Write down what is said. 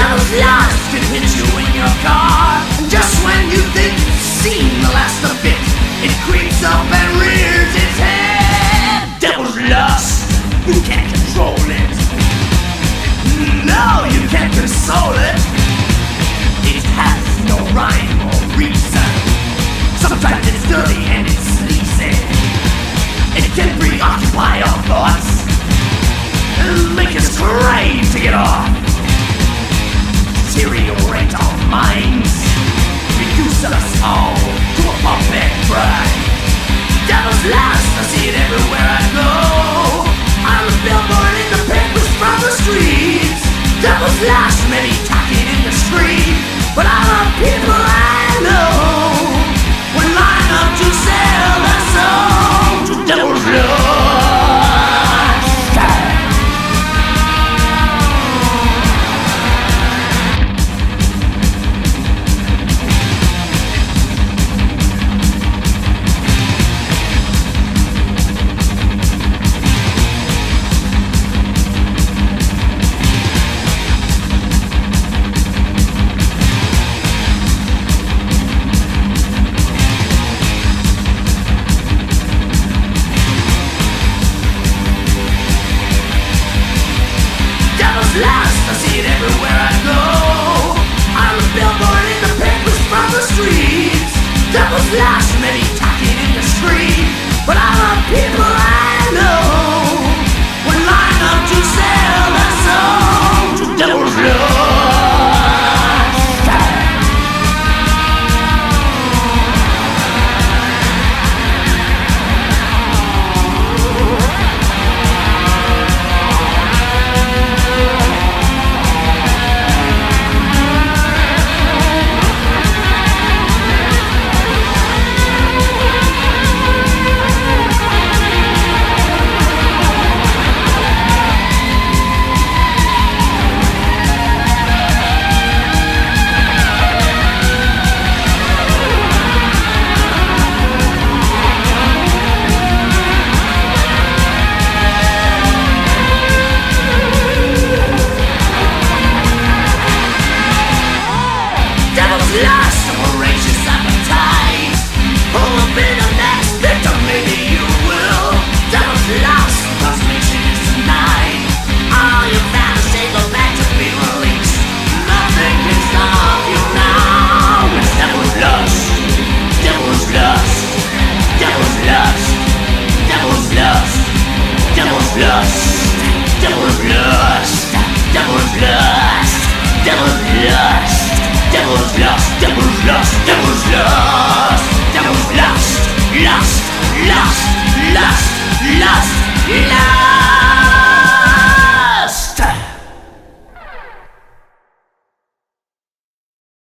Devil's lust can hit you in your car, and just when you think you've seen the last of it, it creeps up and rears its head. Devil's lust, you can't control it. No, you can't console it. It has no rhyme or reason. Sometimes it's dirty and it's sleazy. It can preoccupy our thoughts and make us crave to get off. Deteriorate our minds, reduce us all to a puppet bride. Devil's lust, I see it everywhere I go. On the billboard, in the papers, from the streets. Devil's lust may be talking in the street, but all the people I know would line up to sell